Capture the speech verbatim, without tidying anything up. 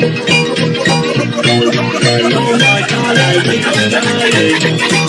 Hãy subscribe cho kênh Ghiền Mì Gõ để không bỏ lỡ những video hấp dẫn.